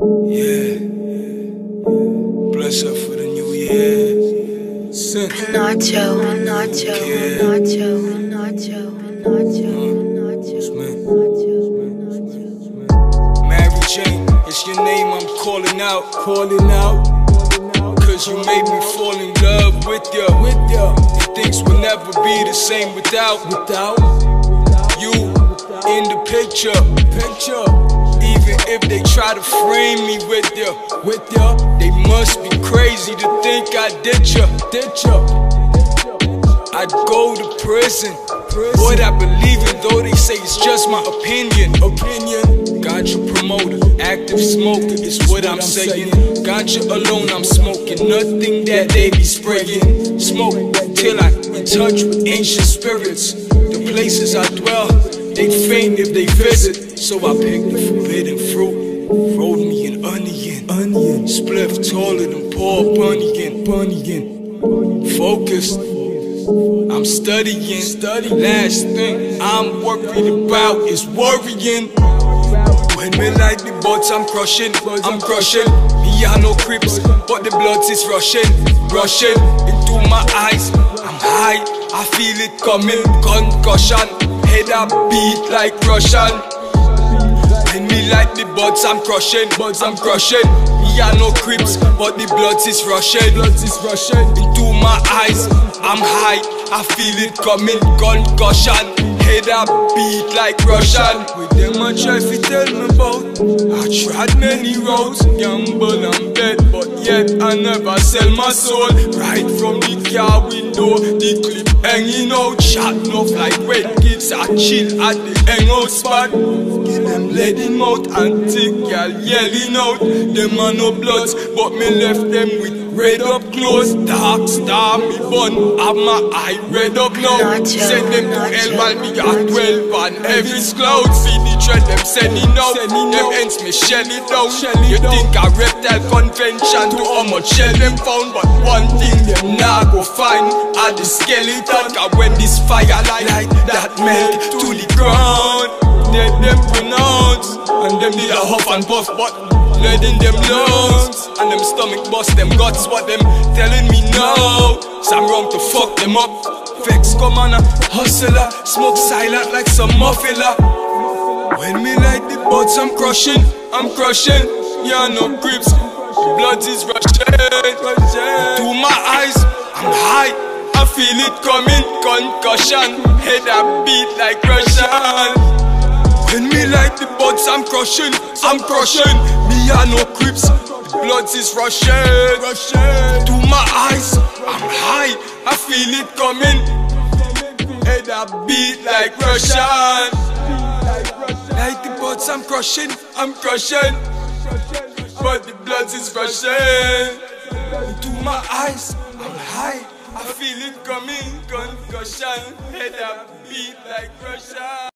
Yeah. Bless her for the new year. Penacho, Penacho, Penacho, Penacho, Penacho. Mary Jane, it's your name I'm calling out. Cause you made me fall in love with ya. And things will never be the same without you in the picture. Even if they try to frame me with ya, they must be crazy to think I did ya. I'd go to prison. What I believe in, though they say it's just my opinion. Ganja promoter, active smoker is what I'm saying. Ganja alone I'm smoking, nothing that they be spraying. Smoke till I in touch with ancient spirits. The places I dwell, they'd faint if they visit. So I picked the forbidden fruit, rolled me an onion, spliff taller than Paul Bunyan. Focused, I'm studying. Last thing I'm worried about is worrying. When me light the Budz, I'm crushing. Me I no crips, but the blood is rushing into my eyes. I'm high, I feel it coming. Concussion, head up beat like Russian. When me light the Budz, I'm crushing. Me I no crips, but the blood is rushing into my eyes. I'm high, I feel it coming. Concussion, head up beat like Russian. With them I try to tell me about. I tried many roads, gamble and bet, but yet I never sell my soul. Right from the car window, the clip hanging out. Shot off like when kids are chill at the hangout spot. Give them letting out and thick y'all yelling out. Them are no bloods, but me left them with red up clothes. Dark star me bun, have my eye red up now. Send them to hell while me got 12 on every cloud. See the trend them sending out. Them ends me shell it down. You think a reptile convention to how much shell them found, but one thing them nah go find are the skeleton. Cause when this fire light that melt to the ground, let them pronounce. And them need a huff and puff, but letting them lungs and them stomach bust them guts. What them telling me now? So I'm wrong to fuck them up. Vex come on a hustler, smoke silent like some muffler. When me light the Budz, I'm crushing. Yeah, no grips, blood is rushing to my eyes. I'm high, I feel it coming. Concussion, head up beat like Russian. When me light the Budz, I'm crushing. Me I no crips, the blood is rushing to my eyes. I'm high, I feel it coming. Head up beat like Russian. Light the Budz, I'm crushing. But the blood is rushing to my eyes. I'm high, I feel it coming. Concussion, head up beat like Russian.